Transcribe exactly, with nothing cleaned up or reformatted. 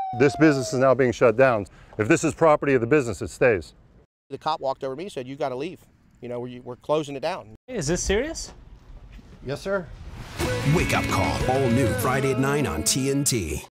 This business is now being shut down. If this is property of the business, it stays. The cop walked over to me and said, "You got to leave. You know, we're, we're closing it down." Is this serious? Yes, sir. Wake Up Call, all new Friday at nine on T N T.